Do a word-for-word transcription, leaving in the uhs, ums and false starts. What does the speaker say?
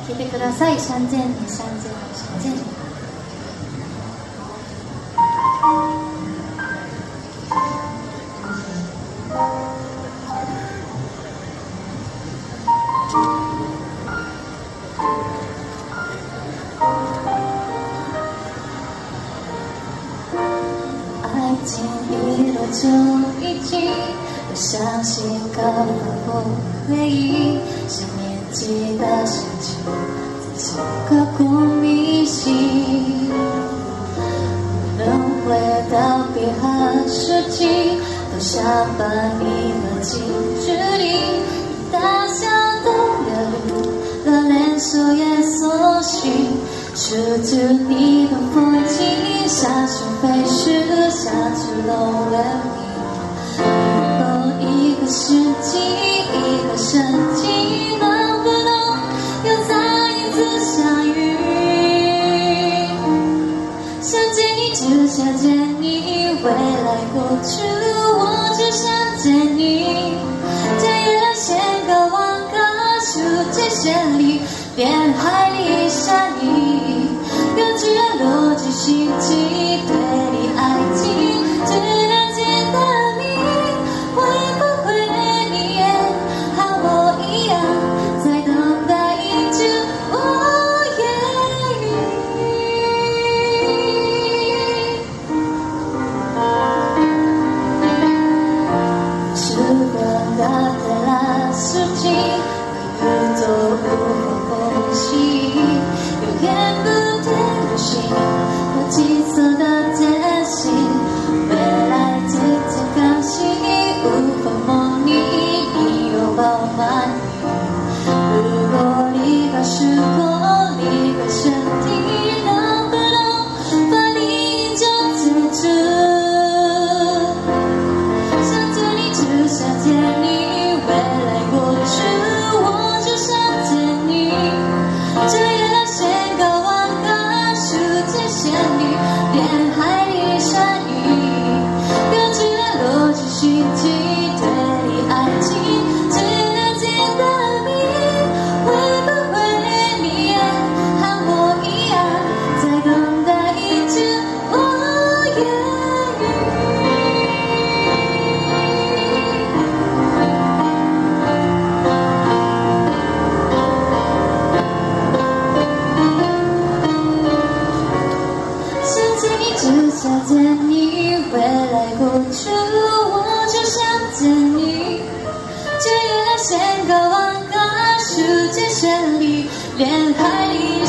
聴いてください。三千二三千三千。爱情一路就已经不相信根本不回忆，是年纪的心情，自己刻骨铭心。不能回到彼岸世纪，都想把你拉进距离，大笑的流露，热恋手也搜寻，守住你的风景，下去飞逝，下去漏了你。一个世纪，一个圣经，能不能又再一次相遇？想见你，只想见你，未来过去，我只想见你。将月亮掀高望个数界线里，边海里闪移，幼稚园逻辑心机，对你爱情只能简单。想见你，未来过去，我只想见你。这月亮掀高望个世界线里，连海里。